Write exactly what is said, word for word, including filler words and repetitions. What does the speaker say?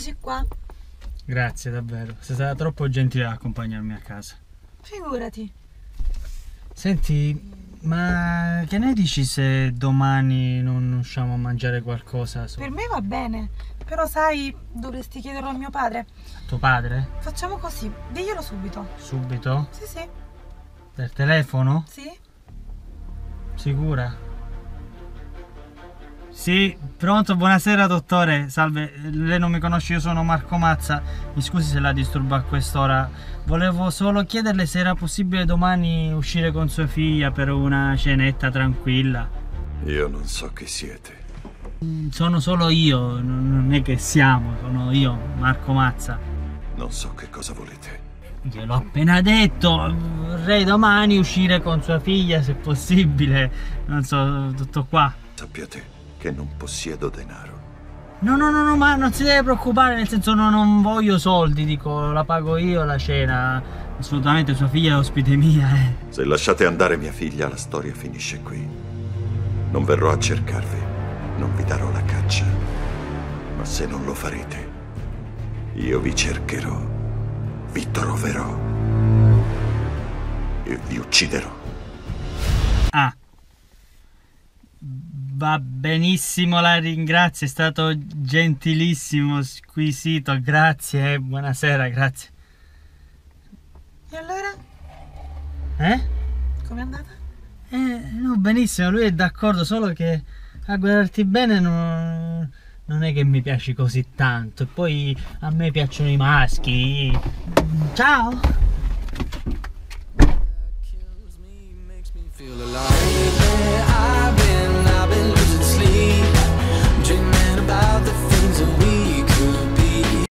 eccoci qua. Grazie davvero, sei stata troppo gentile ad accompagnarmi a casa. Figurati. Senti, ma che ne dici se domani non usciamo a mangiare qualcosa? Per me va bene, però sai, dovresti chiederlo a mio padre. A tuo padre? Facciamo così, diglielo subito. Subito? Sì, sì. Per telefono? Sì? Sicura? Sì, pronto, buonasera dottore, salve, lei non mi conosce, io sono Marco Mazza, mi scusi se la disturbo a quest'ora, volevo solo chiederle se era possibile domani uscire con sua figlia per una cenetta tranquilla. Io non so chi siete. Sono solo io, non è che siamo, sono io, Marco Mazza. Non so che cosa volete. Gliel'ho appena detto, vorrei domani uscire con sua figlia se possibile, non so, tutto qua. Sappiate che non possiedo denaro. No, no, no, no, ma non si deve preoccupare, nel senso no, non voglio soldi, dico, la pago io la cena, assolutamente sua figlia è ospite mia, eh. Se lasciate andare mia figlia, la storia finisce qui. Non verrò a cercarvi, non vi darò la caccia. Ma se non lo farete, io vi cercherò, vi troverò e vi ucciderò. Ah. Va benissimo, la ringrazio, è stato gentilissimo, squisito, grazie, eh, buonasera, grazie. E allora? Eh? Com'è andata? Eh, no, benissimo, lui è d'accordo, solo che a guardarti bene non, non è che mi piaci così tanto, e poi a me piacciono i maschi. Ciao!